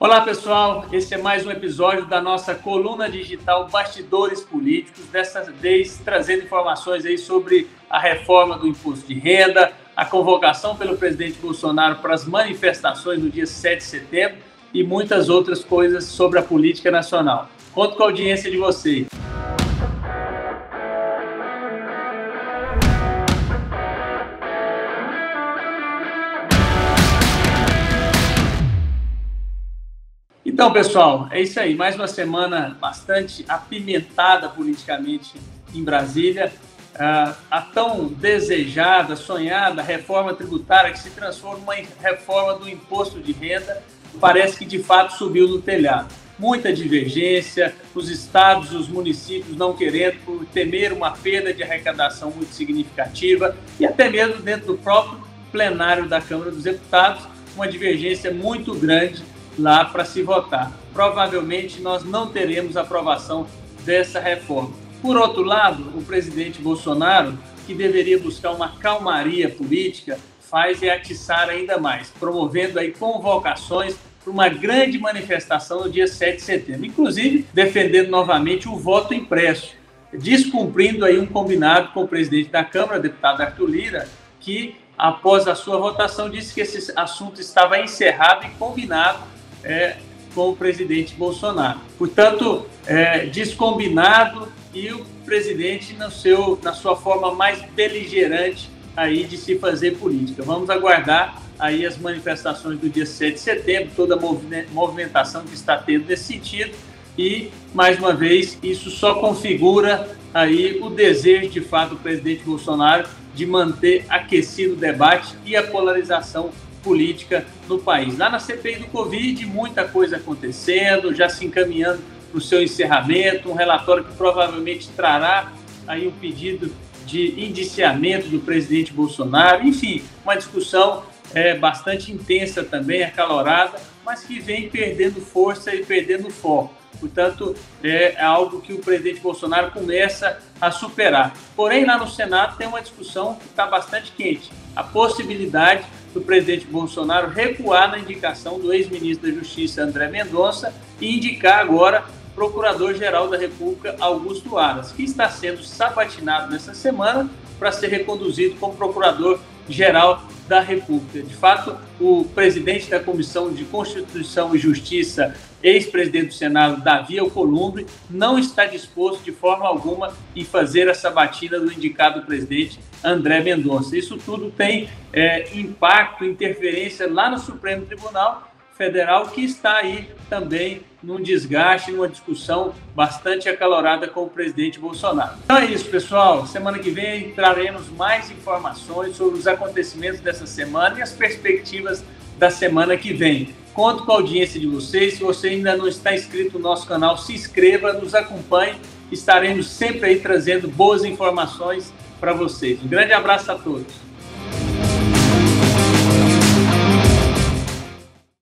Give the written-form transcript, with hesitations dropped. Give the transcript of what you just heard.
Olá, pessoal. Esse é mais um episódio da nossa coluna digital Bastidores Políticos, dessa vez trazendo informações aí sobre a reforma do imposto de renda, a convocação pelo presidente Bolsonaro para as manifestações no dia 7 de setembro e muitas outras coisas sobre a política nacional. Conto com a audiência de vocês. Então, pessoal, é isso aí. Mais uma semana bastante apimentada politicamente em Brasília. A tão desejada, sonhada reforma tributária que se transforma em reforma do imposto de renda, parece que de fato subiu no telhado. Muita divergência, os estados, os municípios não querendo, por temer uma perda de arrecadação muito significativa e até mesmo dentro do próprio plenário da Câmara dos Deputados, uma divergência muito grande lá para se votar. Provavelmente nós não teremos aprovação dessa reforma. Por outro lado, o presidente Bolsonaro, que deveria buscar uma calmaria política, faz atiçar ainda mais, promovendo aí convocações para uma grande manifestação no dia 7 de setembro, inclusive defendendo novamente o voto impresso, descumprindo aí um combinado com o presidente da Câmara, deputado Arthur Lira, que após a sua votação disse que esse assunto estava encerrado e combinado com o presidente Bolsonaro. Portanto, descombinado e o presidente na sua forma mais beligerante aí de se fazer política. Vamos aguardar aí as manifestações do dia 7 de setembro, toda a movimentação que está tendo nesse sentido e, mais uma vez, isso só configura aí o desejo, de fato, do presidente Bolsonaro de manter aquecido o debate e a polarização política no país. Lá na CPI do Covid, muita coisa acontecendo, já se encaminhando para o seu encerramento, um relatório que provavelmente trará aí um pedido de indiciamento do presidente Bolsonaro, enfim, uma discussão bastante intensa também, acalorada, mas que vem perdendo força e perdendo foco. Portanto, é algo que o presidente Bolsonaro começa a superar. Porém, lá no Senado tem uma discussão que está bastante quente. A possibilidade do presidente Bolsonaro recuar na indicação do ex-ministro da Justiça, André Mendonça, e indicar agora o Procurador-Geral da República, Augusto Aras, que está sendo sabatinado nessa semana para ser reconduzido como Procurador-Geral da República. De fato, o presidente da Comissão de Constituição e Justiça, ex-presidente do Senado, Davi Alcolumbre, não está disposto de forma alguma em fazer a sabatina do indicado presidente André Mendonça. Isso tudo tem impacto, interferência lá no Supremo Tribunal Federal, que está aí também num desgaste, numa discussão bastante acalorada com o presidente Bolsonaro. Então é isso, pessoal. Semana que vem traremos mais informações sobre os acontecimentos dessa semana e as perspectivas da semana que vem. Conto com a audiência de vocês. Se você ainda não está inscrito no nosso canal, se inscreva, nos acompanhe. Estaremos sempre aí trazendo boas informações para vocês. Um grande abraço a todos.